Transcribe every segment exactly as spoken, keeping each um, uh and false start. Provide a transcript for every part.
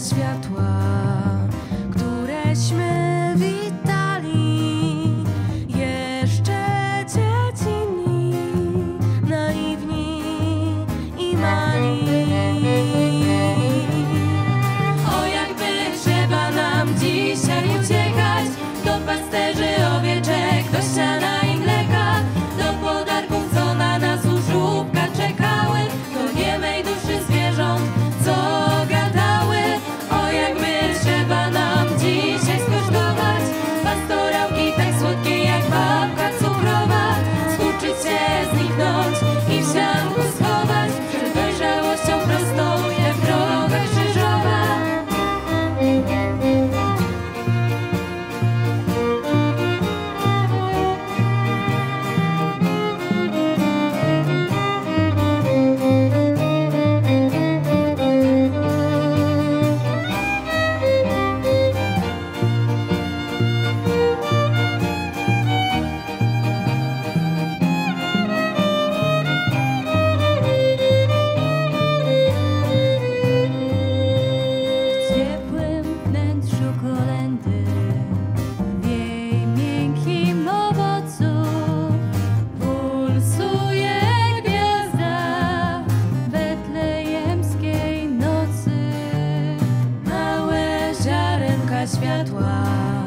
światła, któreśmy witali, jeszcze dziecinni, naiwni i mali. O, jakby trzeba nam dzisiaj uciekać do pasterzy owieczek, do siana i mleka, do podarków, co na nas u żłóbka czekały, do niemej duszy zwierząt, co gadały. O, jakby trzeba nam dzisiaj skosztować pastorałki tak słodkie jak babka cukrowa, skurczyć się, zniknąć i w ziarnku schować, przed dojrzałością prostą jak droga krzyżowa. Światła,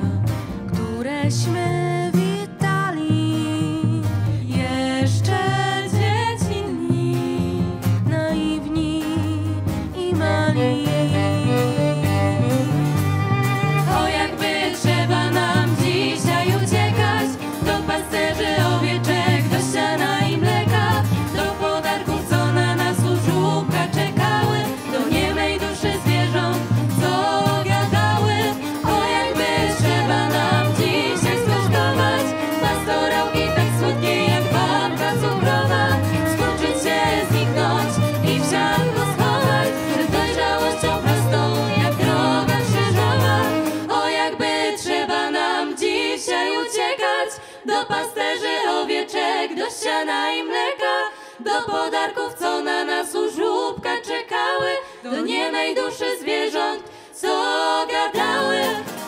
któreśmy witali, jeszcze dziecinni, naiwni i mali. O, jakby trzeba nam dzisiaj uciekać do pasterzy owieczek, do siana i mleka, do podarków, co na nas u żłóbka czekały, do niemej duszy zwierząt, co do pasterzy owieczek, do siana i mleka, do podarków, co na nas u żłóbka czekały, do niemej duszy zwierząt, co gadały.